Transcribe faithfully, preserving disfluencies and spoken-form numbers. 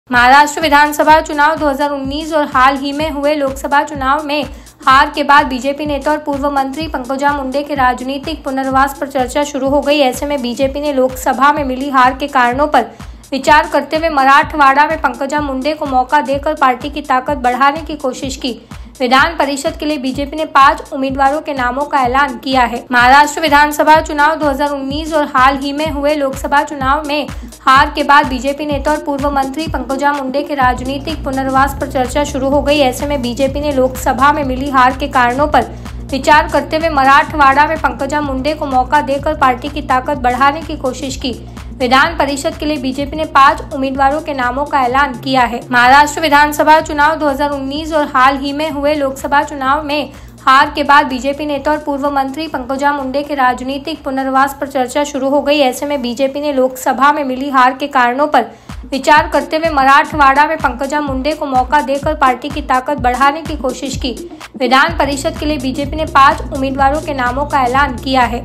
महाराष्ट्र विधानसभा चुनाव दो हज़ार उन्नीस और हाल ही में हुए लोकसभा चुनाव में हार के बाद बीजेपी नेता और पूर्व मंत्री पंकजा मुंडे के राजनीतिक पुनर्वास पर चर्चा शुरू हो गई। ऐसे में बीजेपी ने लोकसभा में मिली हार के कारणों पर विचार करते हुए मराठवाड़ा में पंकजा मुंडे को मौका देकर पार्टी की ताकत बढ़ाने की कोशिश की। विधान परिषद के लिए बीजेपी ने पांच उम्मीदवारों के नामों का ऐलान किया है। महाराष्ट्र विधानसभा चुनाव दो हज़ार उन्नीस और हाल ही में हुए लोकसभा चुनाव में हार के बाद बीजेपी नेता और पूर्व मंत्री पंकजा मुंडे के राजनीतिक पुनर्वास पर चर्चा शुरू हो गई। ऐसे में बीजेपी ने लोकसभा में मिली हार के कारणों पर विचार करते हुए मराठवाड़ा में पंकजा मुंडे को मौका देकर पार्टी की ताकत बढ़ाने की कोशिश की। विधान परिषद के लिए बीजेपी ने पांच उम्मीदवारों के नामों का ऐलान किया है। महाराष्ट्र विधानसभा चुनाव दो हज़ार उन्नीस और हाल ही में हुए लोकसभा चुनाव में हार के बाद बीजेपी नेता और पूर्व मंत्री पंकजा मुंडे के राजनीतिक पुनर्वास पर चर्चा शुरू हो गई। ऐसे में बीजेपी ने लोकसभा में मिली हार के कारणों पर विचार करते हुए मराठवाड़ा में पंकजा मुंडे को मौका देकर पार्टी की ताकत बढ़ाने की कोशिश की। विधान परिषद के लिए बीजेपी ने पांच उम्मीदवारों के नामों का ऐलान किया है।